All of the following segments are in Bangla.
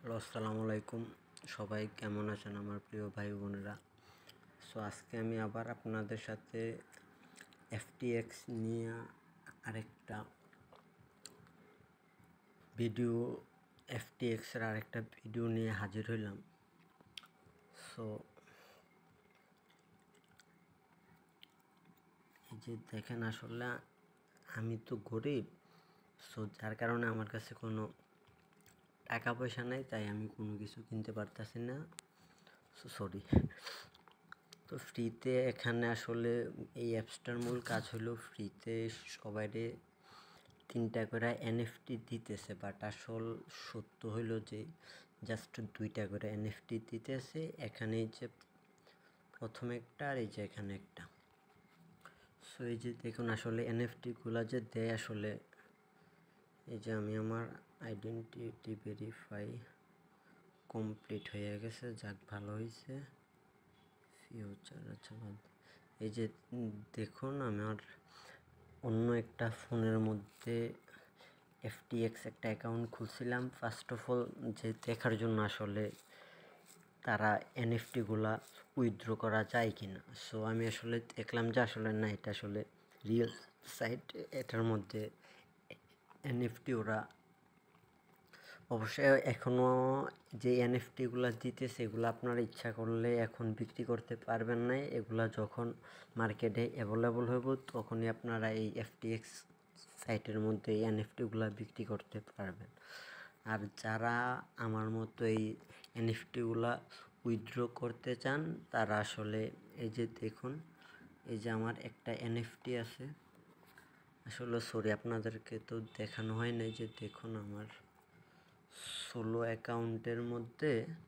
হ্যালো, আসসালামু আলাইকুম। সবাই কেমন আছেন আমার প্রিয় ভাই বোনেরা? আজকে আমি আবার আপনাদের সাথে এফটিএক্স নিয়ে আরেকটা ভিডিও এফটিএক্সের আরেকটা ভিডিও নিয়ে হাজির হইলাম। এই যে দেখেন, আসলে আমি তো গরিব, যার কারণে আমার কাছে কোনো টাকা পয়সা নেই, তাই আমি কোনো কিছু কিনতে পারতেছি না। সরি। তো ফ্রিতে এখানে আসলে এই অ্যাপসটার মূল কাজ হলো ফ্রিতে সবাইরে 3টা করে এনএফটি দিতেছে, বাট আসল সত্য হইলো যে জাস্ট 2টা করে এনএফটি দিতেছে। এখানে যে প্রথম একটা আর এই যে এখানে একটা। এই যে দেখুন, আসলে এনএফটিগুলো যে দেয়, আসলে এই যে আমি আমার আইডেন্টিটি ভেরিফাই কমপ্লিট হয়ে গেছে, যাক ভালো হয়েছে। ফিউচার আচ্ছা বাদ। এই যে দেখুন, আমার অন্য একটা ফোনের মধ্যে এফটিএক্স একটা অ্যাকাউন্ট খুলছিলাম ফার্স্ট অফ অল, যে দেখার জন্য আসলে তারা এনএফটিগুলা উইথড্র করা যায় কি না। আমি আসলে দেখলাম যে আসলে না, এটা আসলে রিয়েল সাইট। এটার মধ্যে এনএফটি ওরা অবশ্যই এখনও যে এনএফটিগুলো দিতেছে, এগুলো আপনারা ইচ্ছা করলে এখন বিক্রি করতে পারবেন না। এগুলা যখন মার্কেটে অ্যাভেলেবল হইব, তখনই আপনারা এই এফটিএক্স সাইটের মধ্যে এই এনএফটিগুলো বিক্রি করতে পারবেন। আর যারা আমার মতো এই এনএফটিগুলো উইথড্র করতে চান, তারা আসলে এই যে দেখুন, এই যে আমার একটা এনএফটি আছে। আসলে সরি, আপনাদেরকে তো দেখানো হয় না। যে দেখুন, আমার সোলো অ্যাকাউন্টের মধ্যে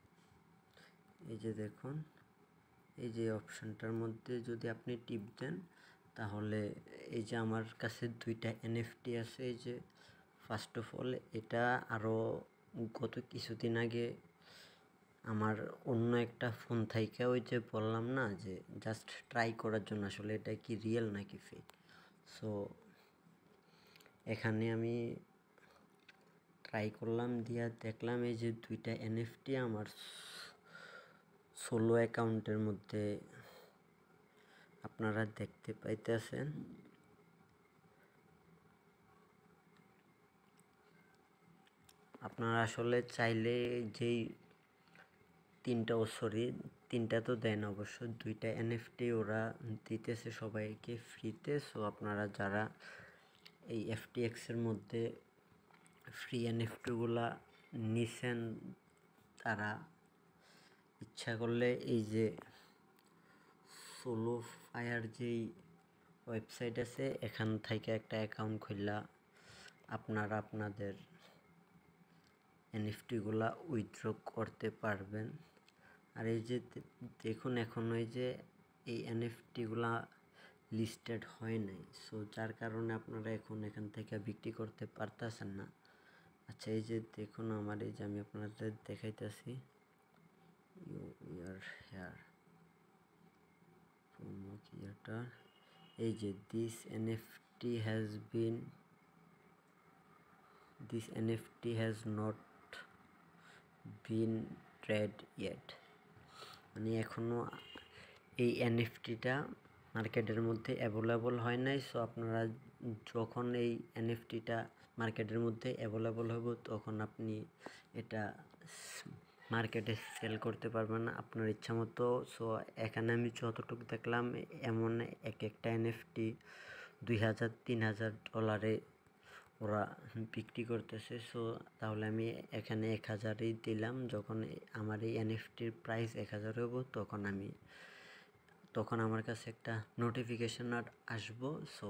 এই যে দেখুন, এই যে অপশানটার মধ্যে যদি আপনি টিপ দেন, তাহলে এই যে আমার কাছে 2টা এনএফটি আছে। এই যে ফার্স্ট অফ অল, এটা আরও গত কিছুদিন আগে আমার অন্য একটা ফোন থেকে, ওই যে বললাম না, যে জাস্ট ট্রাই করার জন্য আসলে এটা কি রিয়েল নাকি ফেক। এখানে আমি ট্রাই করলাম, দিয়া দেখলাম এই যে 2টা এনএফটি আমার সোলো অ্যাকাউন্টের মধ্যে আপনারা দেখতে পাইতেছেন। আপনারা আসলে চাইলে যেই 3টা তো দেন অবশ্য, 2টা এনএফটি ওরা দিতেছে সবাইকে ফ্রিতে। আপনারা যারা এই এফটিএক্সের মধ্যে ফ্রি এনএফটিগুলা নিছেন, তারা ইচ্ছা করলে এই যে সোলো ফায়ার যেই ওয়েবসাইট আছে, এখান থেকে একটা অ্যাকাউন্ট খুললা আপনারা আপনাদের এনএফটিগুলা উইথড্র করতে পারবেন। আর এই যে দেখুন, এখন ওই যে এই এনএফটিগুলা লিস্টেড হয় নাই, যার কারণে আপনারা এখন এখান থেকে বিক্রি করতে পারতেছেন না। আচ্ছা, এই যে দেখুন, আমার এই যে আমি আপনাদের দেখাইতেছি, এই যে this NFT has not been trade yet, মানে এখনও এই এনএফটিটা মার্কেটের মধ্যে অ্যাভেলেবল হয় নাই। আপনারা যখন এই এনএফটিটা মার্কেটের মধ্যে অ্যাভেলেবল হবে, তখন আপনি এটা মার্কেটে সেল করতে পারবেন না আপনার ইচ্ছা মতো। এখানে আমি যতটুকু দেখলাম, এমন একটা এনএফটি $2000-3000 ওরা বিক্রি করতেছে। তাহলে আমি এখানে 1000ই দিলাম। যখন আমার এই এনএফটির প্রাইস 1000 হইব, তখন আমার কাছে একটা নোটিফিকেশন আসবো।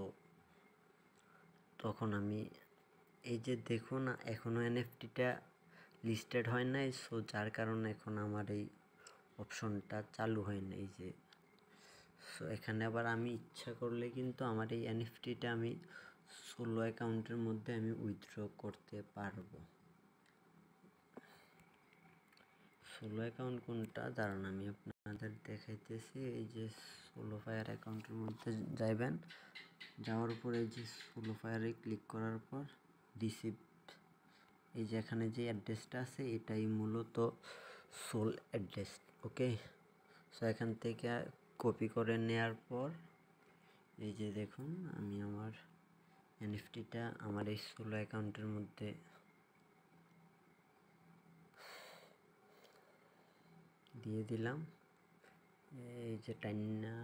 তখন আমি এই যে দেখুন, এখনও এনএফটিটা লিস্টেড হয় নাই, যার কারণে এখন আমার এই অপশনটা চালু হয় না। এই যে এখানে আবার আমি ইচ্ছা করলে কিন্তু আমার এই এনএফটিটা আমি সোলো অ্যাকাউন্টের মধ্যে আমি উইথড্র করতে পারবো। সোলো অ্যাকাউন্ট কোনটা, দাঁড়ান আমি আপনাদের দেখাইতেছি। এই যে সোলো ফায়ার অ্যাকাউন্টের মধ্যে যাইবেন, যাওয়ার পর এই যে সোলো ফায়ারে ক্লিক করার পর রিসিভ, এই যে এখানে যে অ্যাড্রেসটা আছে এটাই মূলত সোল অ্যাড্রেস। ওকে, সো এখান থেকে কপি করে নেওয়ার পর এই যে দেখুন আমি আমার এনএফটিটা আমার এই সোলো অ্যাকাউন্টের মধ্যে দিয়ে দিলাম। এই যে টাইনা,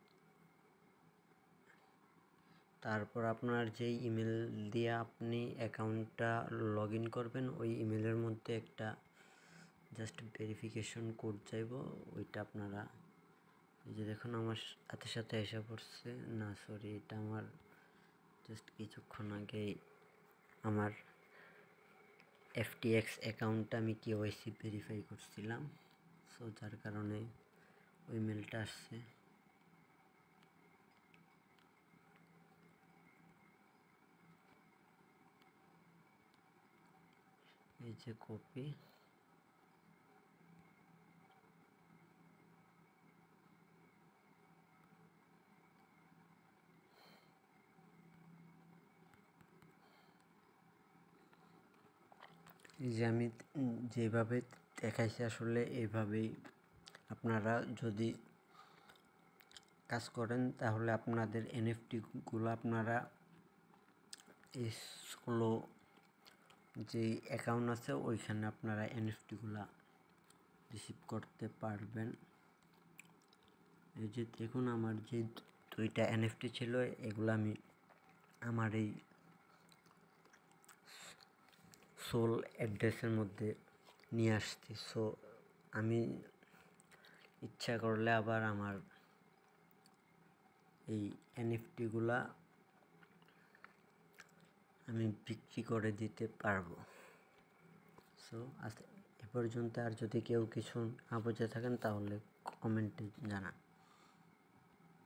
তারপর আপনার যেই ইমেল দিয়ে আপনি অ্যাকাউন্টটা লগ ইন করবেন ওই ইমেলের মধ্যে একটা জাস্ট ভেরিফিকেশন কোড চাইব, ওইটা আপনারা এই যে দেখুন আমার সাথে সাথে এসে পড়ছে। না সরি, এটা আমার জাস্ট কিছুক্ষণ আগেই আমার FTX অ্যাকাউন্টটা আমি KYC ভেরিফাই করছিলাম, সো যার কারণে ওই মেলটা আসছে। এই যে কপি, এই যে আমি যেভাবে দেখাইছি আসলে এইভাবেই আপনারা যদি কাজ করেন তাহলে আপনাদের এনএফটিগুলো আপনারা এই সোলো যে অ্যাকাউন্ট আছে ওইখানে আপনারা এনএফটিগুলো রিসিভ করতে পারবেন। এই যে দেখুন আমার যে দুইটা এনএফটি ছিল এগুলো আমি আমার এই সোল অ্যাড্রেসের মধ্যে নিয়ে আসছি। সো আমি ইচ্ছা করলে আবার আমার এই এনএফটিগুলা আমি বিক্রি করে দিতে পারবো। সো আজ এ পর্যন্ত, আর যদি কেউ কিছু না বুঝে থাকেন তাহলে কমেন্টে জানান।